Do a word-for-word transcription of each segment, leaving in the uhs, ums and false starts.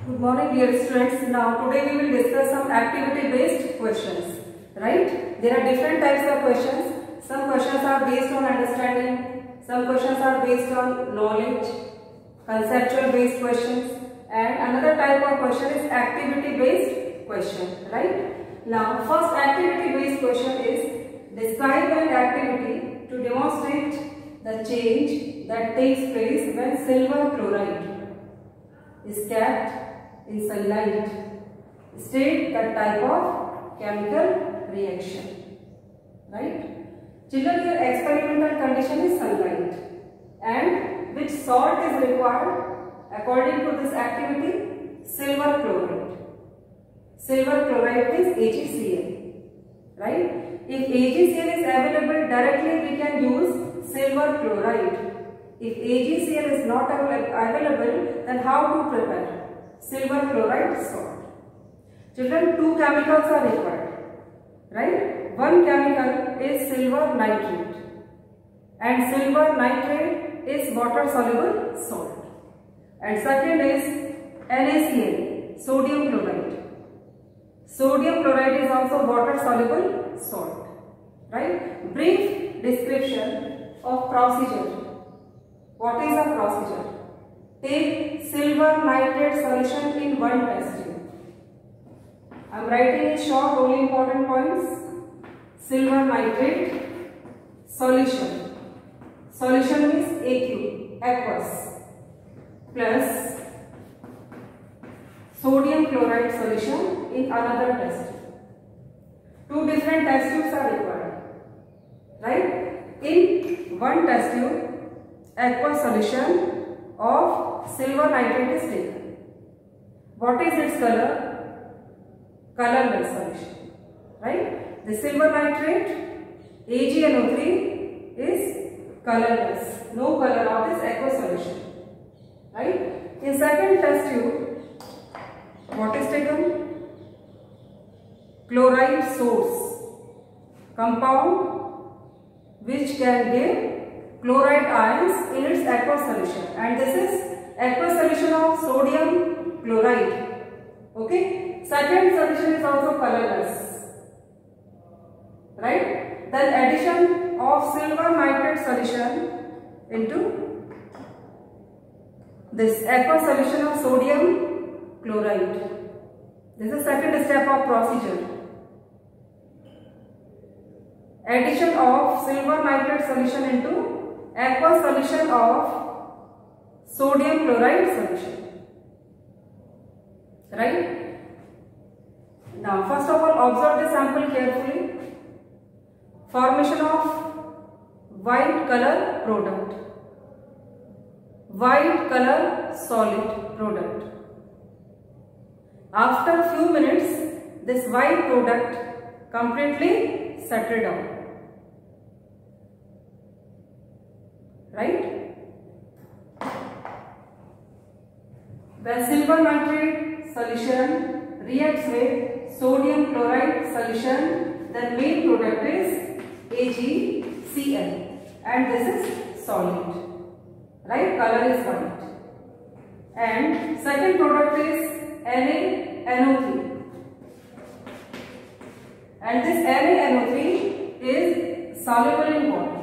Good morning dear students. Now today we will discuss some activity based questions. Right? There are different types of questions. Some questions are based on understanding. Some questions are based on knowledge. Conceptual based questions. And another type of question is activity based question. Right? Now first activity based question is describe an activity to demonstrate the change that takes place when silver chloride is kept in sunlight. State the type of chemical reaction. Right? Children, your experimental condition is sunlight. And which salt is required according to this activity? Silver chloride. Silver chloride is A G C L. Right? If A G C L is available directly, we can use silver chloride. If A G C L is not available, then how to prepare? Silver chloride salt. Children, two chemicals are required. Right? One chemical is silver nitrate. And silver nitrate is water soluble salt. And second is N A C L, sodium chloride. Sodium chloride is also water soluble salt. Right? Brief description of procedure. What is the procedure? Take silver nitrate solution in one test tube. I am writing in short only important points. Silver nitrate solution. Solution means aqueous, aqueous, plus sodium chloride solution in another test tube. Two different test tubes are required. Right? In one test tube, aqueous solution of silver nitrate is taken. What is its color? Colorless solution. Right? The silver nitrate A G N O three is colorless. No color of this aqueous solution. Right? In second test tube, what is taken? Chloride source. Compound which can give chloride ions in its aqueous solution, and this is aqueous solution of sodium chloride. Okay. Second solution is also colorless. Right. Then addition of silver nitrate solution into this aqueous solution of sodium chloride. This is second step of procedure. Addition of silver nitrate solution into aqueous solution of sodium chloride solution. Right? Now first of all, observe the sample carefully. Formation of white color product. White color solid product. After few minutes, this white product completely settled down. Right? The silver nitrate solution reacts with sodium chloride solution, then main product is A G C L, and this is solid. Right? Color is white. And second product is N A N O three. And this N A N O three is soluble in water.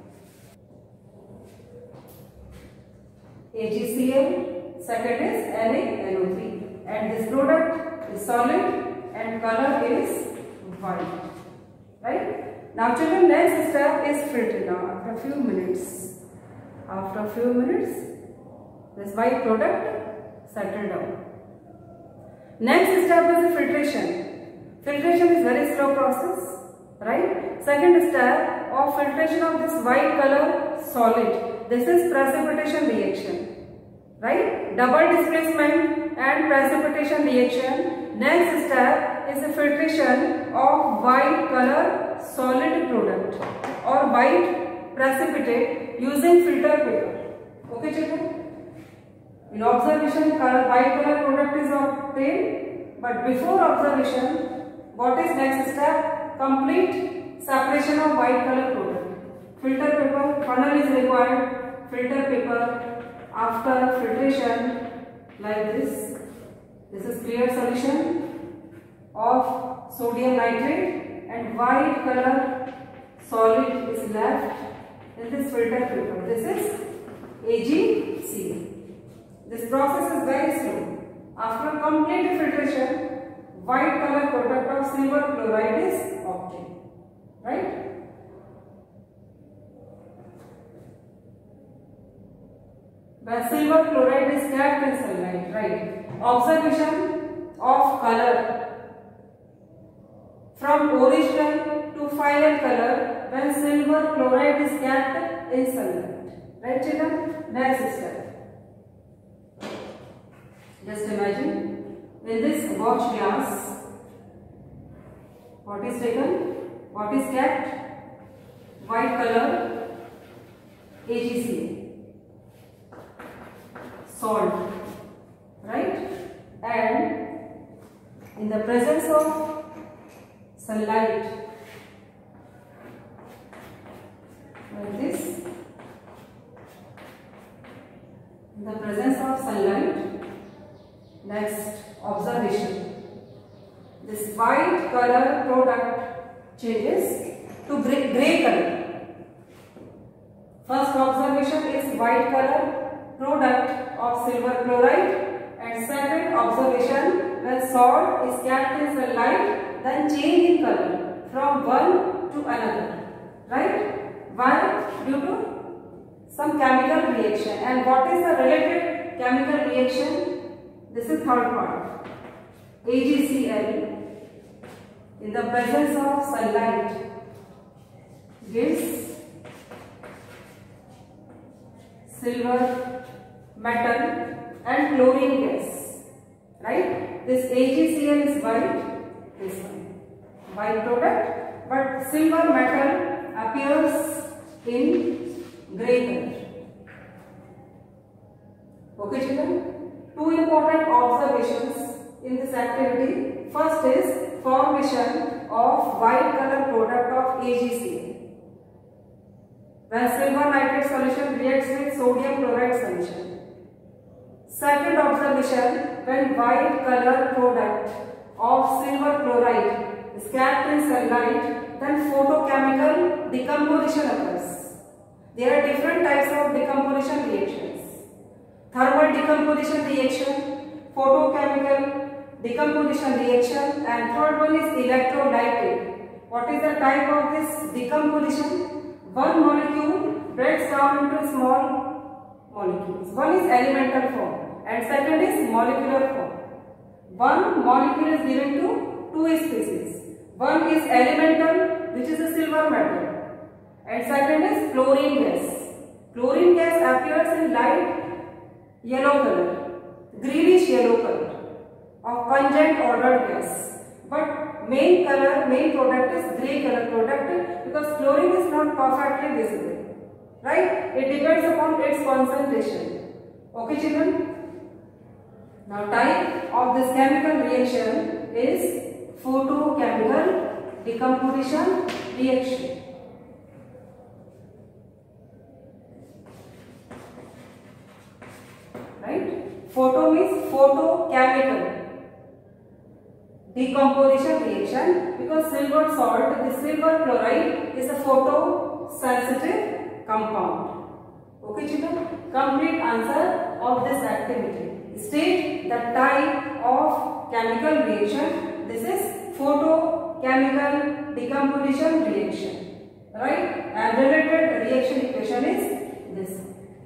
A G C L, second is N A N O three, and this product is solid and color is white. Right? Now children, next step is filtering. Now after a few minutes, after a few minutes, this white product settled down. Next step is the filtration. Filtration is very slow process. Right? Second step of filtration of this white color solid. This is precipitation reaction. Right? Double displacement and precipitation reaction. Next step is the filtration of white color solid product or white precipitate using filter paper. Okay children? In observation, color, white color product is obtained, but before observation, what is next step? Complete separation of white color product. Filter paper, funnel is required. Filter paper after filtration like this. This is clear solution of sodium nitrate, and white color solid is left in this filter paper. This is A G C L. This process is very slow. After complete filtration, white color product of silver chloride is obtained. Right? When silver chloride is kept in sunlight, right? Observation of color from original to final color when silver chloride is kept in sunlight. Right, children? Next step. Just imagine in this watch glass, what is taken? What is kept? White color A G C L, salt, right? And in the presence of sunlight, like this, in the presence of sunlight, next observation, this white color product changes to gray, gray color. First observation is white color product of silver chloride, and second observation, when salt is kept in sunlight, then change in color from one to another. Right? Why? Due to some chemical reaction. And what is the related chemical reaction? This is third part. A G C L in the presence of sunlight gives silver metal and chlorine gas. Right? This A G C L is white, this one, white product, but silver metal appears in grey color. Okay, children? Two important observations in this activity. First is formation of white color product of A G C L when silver nitrate solution reacts with sodium chloride solution. Second observation, when white color product of silver chloride is kept in sunlight, then photochemical decomposition occurs. There are different types of decomposition reactions. Thermal decomposition reaction, photochemical decomposition reaction, and third one is electrolytic. What is the type of this decomposition? One molecule breaks down into small molecules. One is elemental form and second is molecular form. One molecule is given to two species. One is elemental, which is a silver metal, and second is chlorine gas. Chlorine gas appears in light yellow color, greenish yellow color of pungent ordered gas, but main color, main product is grey color product because chlorine is not perfectly visible, right? It depends upon its concentration. Okay, children? Now, type of this chemical reaction is photochemical decomposition reaction. Right? Photo means photochemical decomposition reaction because silver salt, the silver chloride is a photosensitive compound. Okay, children? Complete answer of this activity. State the type of chemical reaction. This is photochemical decomposition reaction. Right? And related reaction equation is this.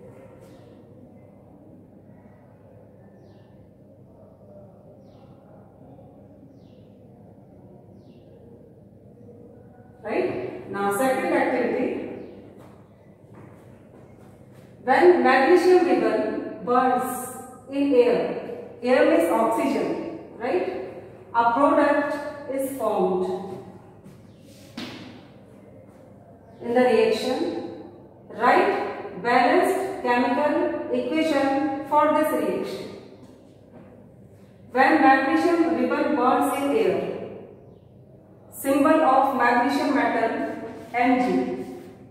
Right? Now, second activity. When magnesium ribbon burns in air, air means oxygen, right? A product is formed in the reaction. Write balanced chemical equation for this reaction. When magnesium ribbon burns in air, symbol of magnesium metal Mg.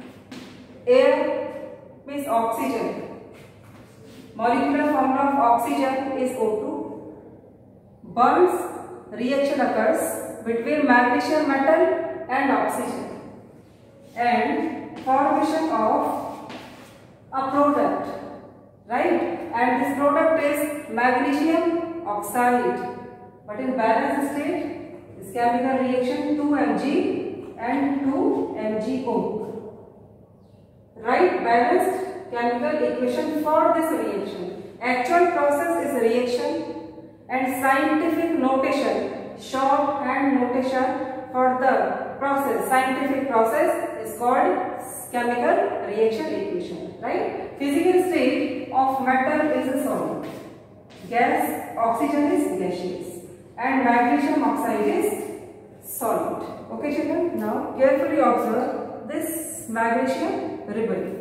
Air means oxygen. Molecular formula of oxygen is O two. Burns reaction occurs between magnesium metal and oxygen and formation of a product, right? And this product is magnesium oxide. But in balanced state, this chemical reaction two M G and two M G O. Write balanced chemical equation for this reaction. Actual process is reaction and scientific notation, shorthand notation for the process, scientific process is called chemical reaction equation, right? Physical state of metal is a solid, gas, oxygen is gaseous, and magnesium oxide is solid. Okay children, now carefully observe this magnesium ribbon.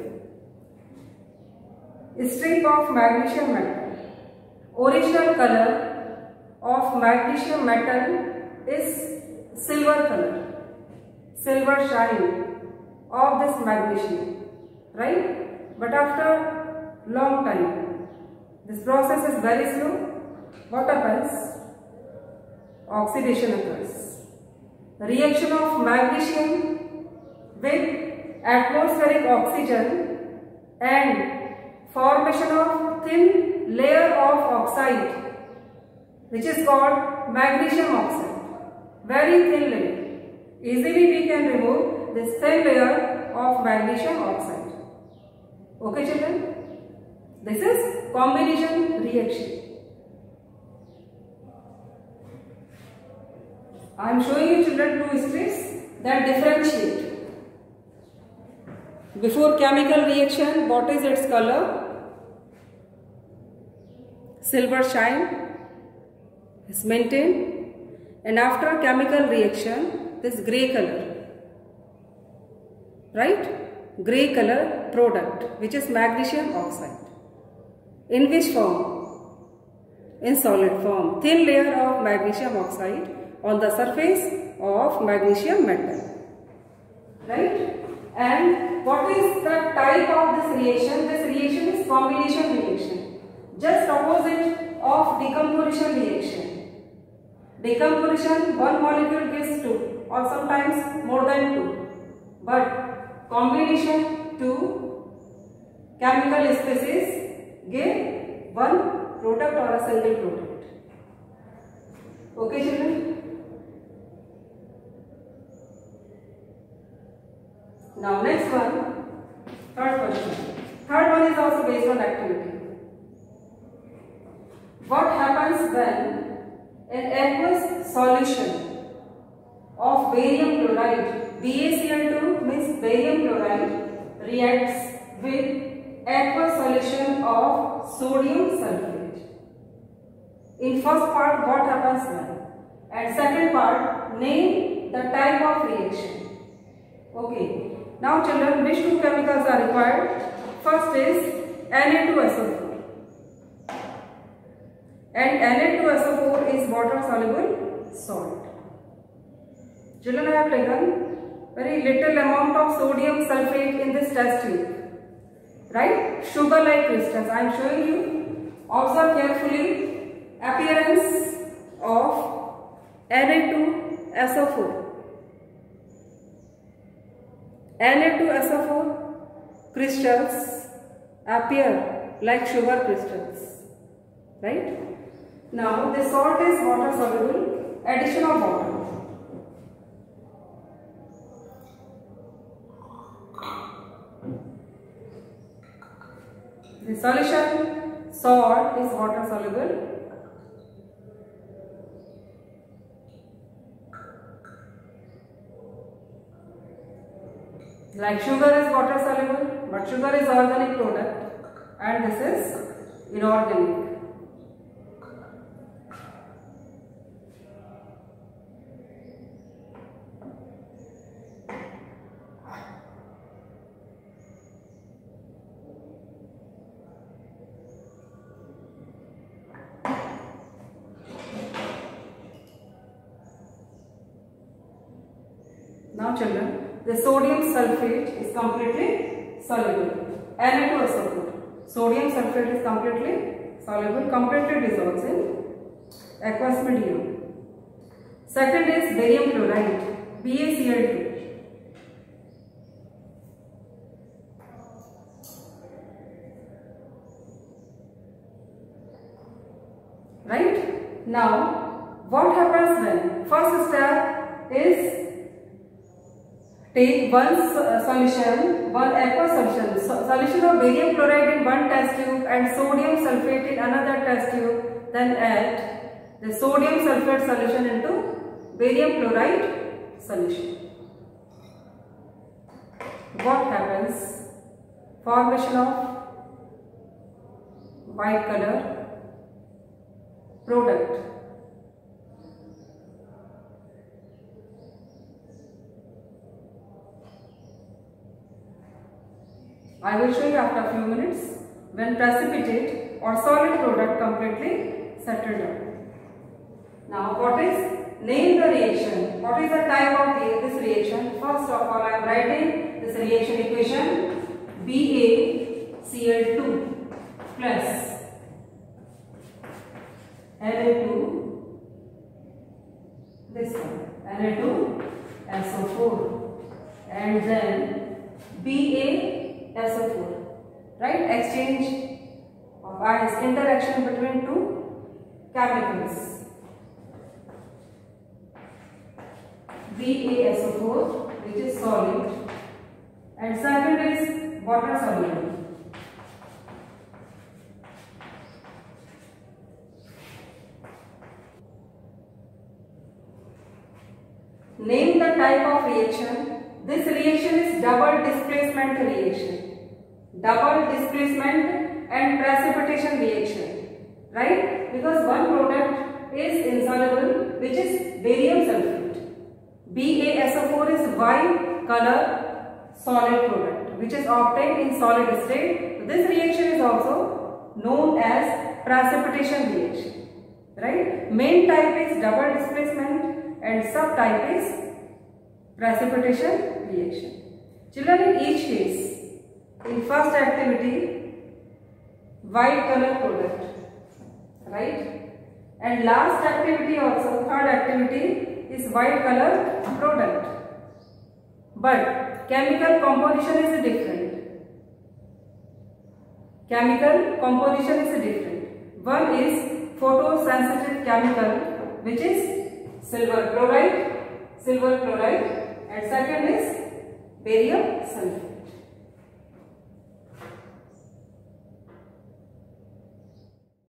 Strip of magnesium metal. Original color of magnesium metal is silver color, silver shine of this magnesium, right? But after long time, this process is very slow. What happens? Oxidation occurs. Reaction of magnesium with atmospheric oxygen and formation of thin layer of oxide, which is called magnesium oxide. Very thin layer. Easily we can remove this thin layer of magnesium oxide. Okay children? This is combination reaction. I am showing you children two strips that differentiate. Before chemical reaction, what is its color? Silver shine is maintained, and after chemical reaction, this grey color, right? Grey color product, which is magnesium oxide. In which form? In solid form. Thin layer of magnesium oxide on the surface of magnesium metal, right? And what is the type of this reaction? This reaction is combination reaction, just opposite of decomposition reaction. Decomposition, one molecule gives two or sometimes more than two, but combination, two chemical species give one product or a single product. Okay children? Now next one, third question. Third one is also based on activity. What happens when an aqueous solution of barium chloride, B A C L two means barium chloride, reacts with aqueous solution of sodium sulfate? In first part, what happens then? And second part, name the type of reaction. Okay. Now children, which two chemicals are required? First is N A two S O four, and N A two S O four is water soluble salt. Children, I have taken very little amount of sodium sulfate in this test tube, right? Sugar like crystals. I am showing you. Observe carefully appearance of N A two S O four. N A two S O four crystals appear like sugar crystals, right? Now the salt is water soluble, addition of water. The solution salt is water soluble. Like sugar is water soluble, but sugar is organic product and this is inorganic. Now children, the sodium sulfate is completely soluble. N A two S O four. Sodium sulfate is completely soluble, completely dissolves in aqueous medium. Second is barium chloride, B A C L two. Right? Now, what happens when? First step is take one solution, one aqueous solution, so solution of barium chloride in one test tube and sodium sulfate in another test tube, then add the sodium sulfate solution into barium chloride solution. What happens? Formation of white color product. I will show you after a few minutes when precipitate or solid product completely settled down. Now what is? Name the reaction. What is the type of this reaction? First of all, I am writing this reaction equation B A C L two plus N A two, this one, N A two S O four, and then B A S O four, right? Exchange of ions, interaction between two chemicals. B A S O four, which is solid, and second is water soluble. Name the type of reaction. This reaction is double displacement reaction. Double displacement and precipitation reaction. Right? Because one product is insoluble, which is barium sulfate. B A S O four is white color solid product, which is obtained in solid state. This reaction is also known as precipitation reaction. Right? Main type is double displacement and subtype is precipitation reaction. Children, in each case, in first activity, white color product, right? And last activity also, third activity is white color product. But chemical composition is different. Chemical composition is different. One is photosensitive chemical, which is silver chloride, silver chloride, and second is barium sulfate.